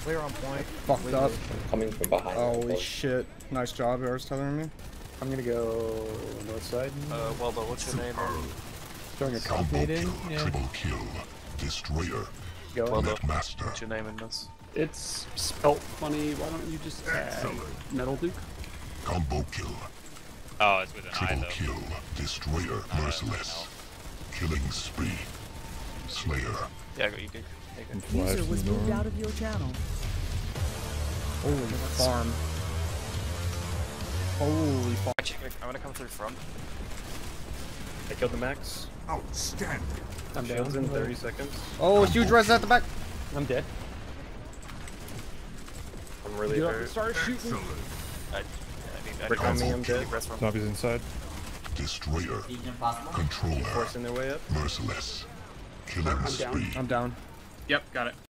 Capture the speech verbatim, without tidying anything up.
Clear on point. Fucked Leave up. it. Coming from behind. Holy shit. Nice job, yours tethering me. I'm gonna go north side. Uh, Waldo, what's your name? Throwing a Combo cognate in. kill, Yeah. triple kill, destroyer, Go Waldo, ahead. Netmaster, what's your name in this? It's spelt funny. Why don't you just add Metal Duke? combo kill, Oh, it's with an I triple though. kill, destroyer, merciless, killing spree, slayer, Yeah, I got you, Duke. There you go. User was moved out of your channel. Holy farm. Holy fuck. Actually, I'm gonna come through front. I killed the max. Outstanding. I'm down in thirty seconds. Oh, huge res at the back. I'm dead. I'm really Get up hurt. and start shooting. I, I need, I Brick need on me, to I'm take dead. rest from. Zombies inside. destroyer, controller, Forcing their way up. merciless, killing I'm down. spree. I'm down. Yep, got it.